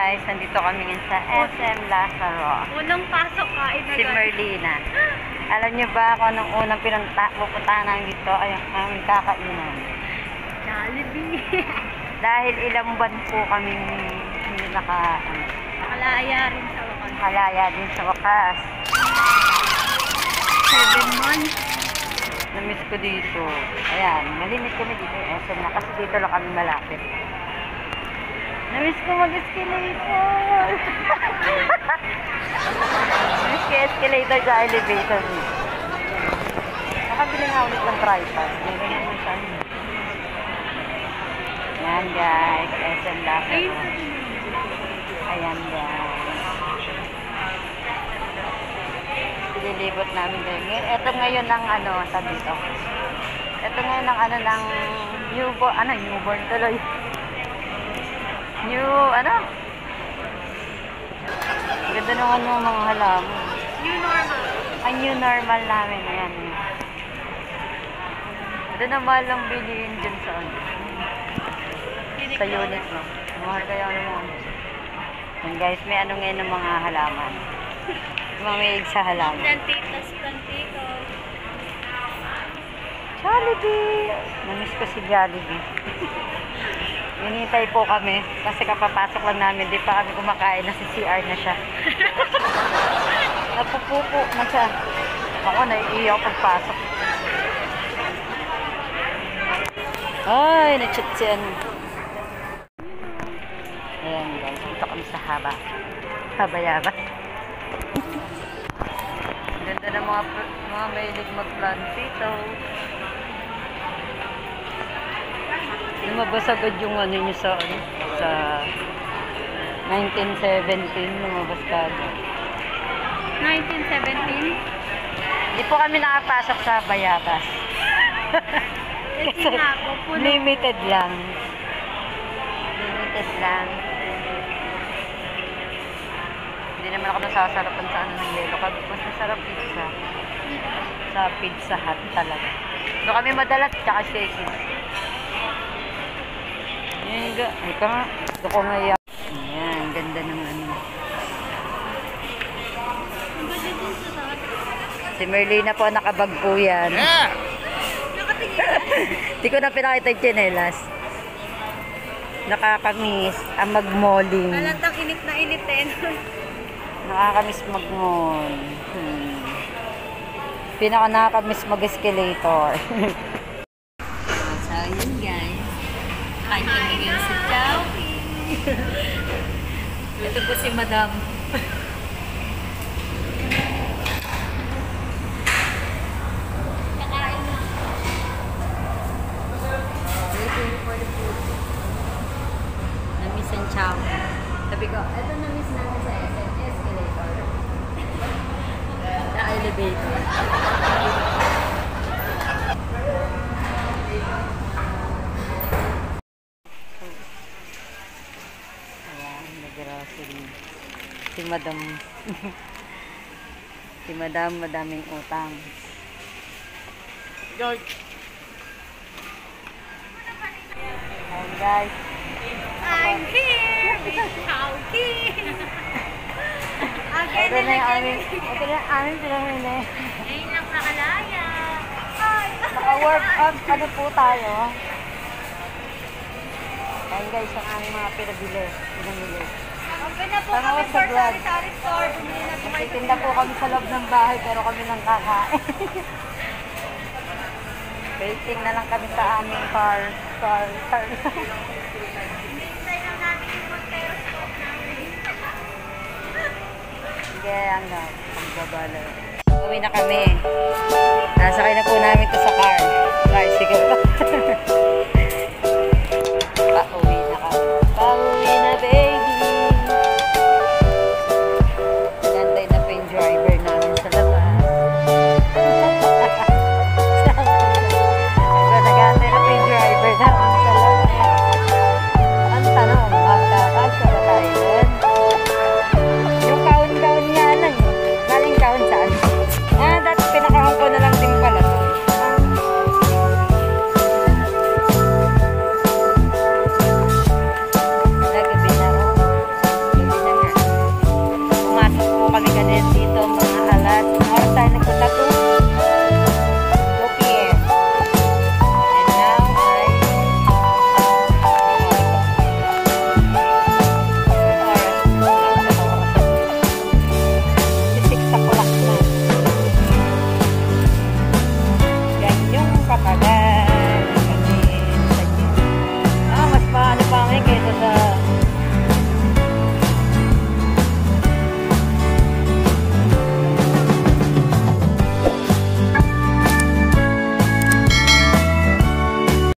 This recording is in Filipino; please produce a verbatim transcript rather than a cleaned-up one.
guys, nandito kami ngayon sa S M Lazaro. Unang pasok kain na Si Merlina. Alam niyo ba kung anong unang pinunta, pupuntahan namin dito ay ang aming kakainan? Jollibee. Dahil ilang buwan po kami hindi naka, ano, Nakalaya rin sa wakas. halaya din sa wakas. Seven months. Namiss ko dito. Ayan, malimit kami dito sa S M na kasi dito lang kami malapit. Namiss ko mag-escalator. Namiss ko escalator sa elevator. Nakabili nga ulit ng tripod. Meron naman siya. Ayan guys, S M Lazaro. Ayan guys. Pililibot namin ngayon. Ito ngayon ng ano, sabi dito. Ito ngayon ng ano, ng newborn, ano, newborn tuloy. New, ano? Ganda naman yung mga halaman. New normal. Ang new normal namin. Ayan. Ito na mahal lang bilihin dyan sa ano. Sa unit, no? Mahal kaya ano mo. Yan guys, may ano ngayon ng mga halaman. Mamig sa halaman. Plantitas, plantitos. Jollibee! Namiss ko si Jollibee. Hinintay po kami kasi kapapasok lang namin, di pa kami kumakain, nasa C R na siya. Napupupo na siya. Ako, naiiyaw pagpasok. Ay, na-chat si ano. Ayan guys, dito kami sa haba. Haba-yaba. Ganda ng mga, mga mahilig mag-plantito. Lumabas agad yung ano nyo sa, ano, sa nineteen seventeen, lumabas ka agad. nineteen seventeen? Hindi po kami nakapasok sa Bayabas. Kasi nga po, puno. Limited lang. Limited lang. Hindi naman ako nasasarapan sa ano ng yelo. Mas masarap pizza. Sa Pizza Hut talaga. Doon kami madalas, tsaka shaking. Ayan nga. Ay ka nga. Doon ko ngayon. Ayan. Ganda ng ano. Si Merlina po nakabag po yan. Yeah! Hindi ko na pinakita yung tsinelas. Nakakamiss ang mag-malling. Halatang init na init eh. Nakakamiss mag-mall. Hmm. Pinaka nakakamiss mag-escalator. So, yun guys. Kain kami ngayon sa Jollibee. Ito po si Madam. Kakain na. Waiting for the food. Namiss ang chow. Sabi ko, ito namiss namin sa S M escalator. The elevator. Si Madam si Madam madaming utang. George. Ayan guys. I'm here with Chowking. Again Ito and na yung again. aming, ito na yung aming pinamili. Ngayon lang nakalaya. Ay! Naka-work up, ano po tayo? Ayan guys, ang aming mga pinabili. Pinamili. Okay na po Tama kami ko sa for vlog. sari-sari store. Bumili na po kayo. Titinda po kami sa loob ng bahay pero kami lang kakain. Waiting na lang kami sa aming car. Car, car. Hinihintay lang namin yung Montero stop namin. Sige, hanggang pagbabala. Uwi na kami. Nasakay na po